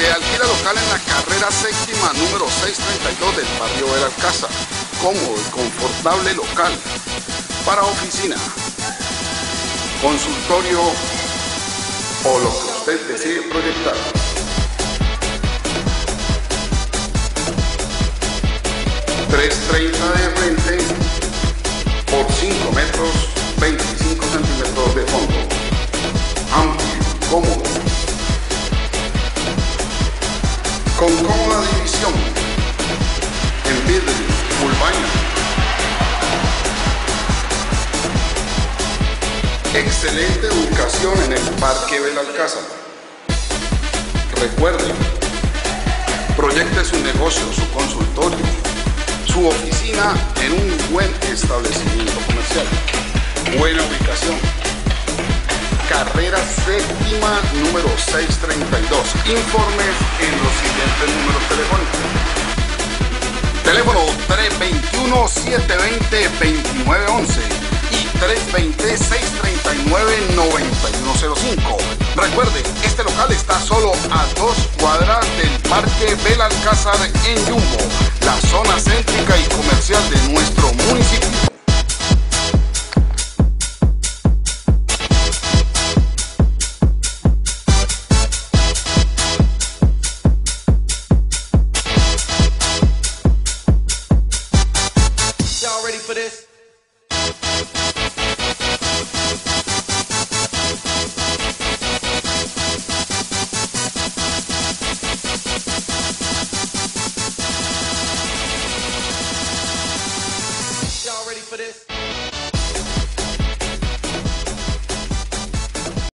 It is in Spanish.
Se alquila local en la carrera séptima número 632 del barrio Belalcázar. Cómodo y confortable local para oficina, consultorio o lo que usted desee proyectar. $330 de frente por 5 metros, 25 centímetros de fondo. Amplio, cómodo, con cómoda división en vidrio, full baño. Excelente ubicación en el Parque Belalcázar. Recuerde, proyecte su negocio, su consultorio, su oficina en un buen establecimiento comercial. Buena ubicación. Carrera séptima número 632. Informes en los siguientes números telefónicos. Teléfono 321-720-2911 y 320-639-9105. Recuerde, este local está solo a 2 cuadras del Parque Belalcázar en Yumbo, la zona céntrica y comercial de nuestro municipio.